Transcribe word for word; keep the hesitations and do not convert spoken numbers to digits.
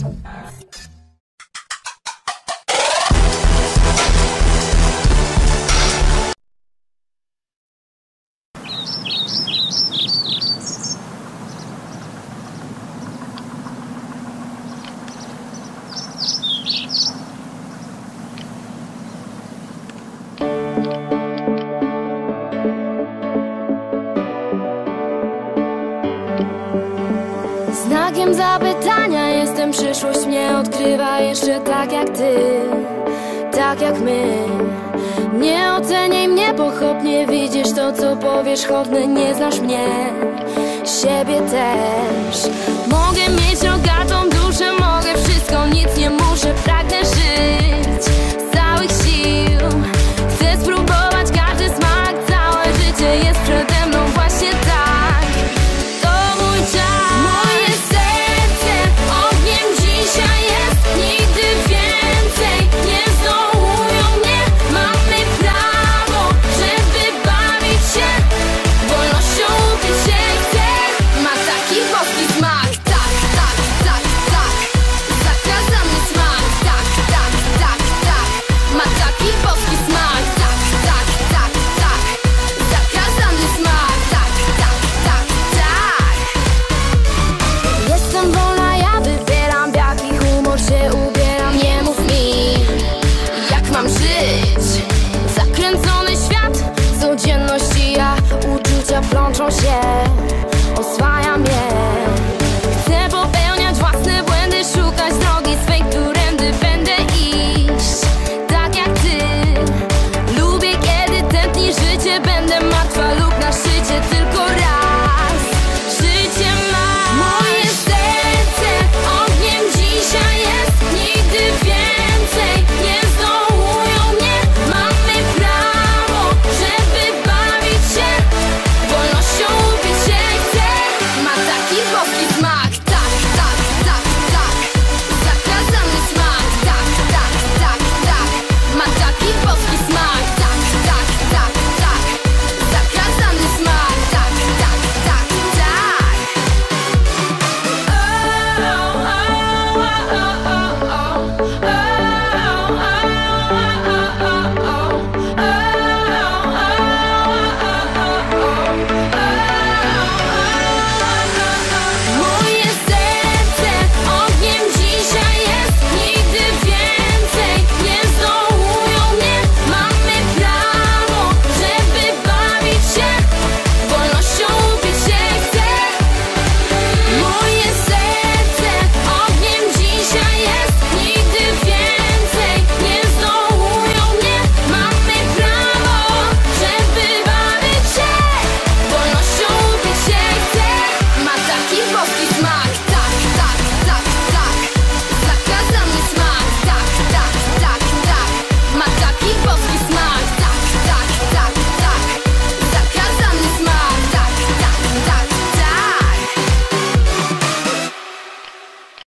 Znakiem zapytania jestem, przyszłość mnie odkrywa jeszcze tak jak ty, tak jak my. Nie oceniaj mnie pochopnie, widzisz to co powierzchowne, nie znasz mnie, siebie też. Mogę mieć rogatą duszę, mogę wszystko, nic nie muszę, pragnę żyć z całych sił. Chcę spróbować każdy smak, całe życie jest przede mną właśnie tak. To mój czas. Moje serce ogniem dzisiaj jest, nigdy więcej nie zdołują mnie. Mamy prawo, żeby bawić się, wolnością upić się chce. Ma taki boski smak, tak, tak, tak, tak. Zakazany smak, tak, tak, tak, tak. Ma taki boski smak, tak, tak, tak, tak. Zakazany smak, tak, tak, tak, tak. Jestem wolna, ja wybieram, w jaki humor się ubieram. Nie mów mi, jak mam żyć. Zakręcony świat, codzienność i ja, uczucia plączą się.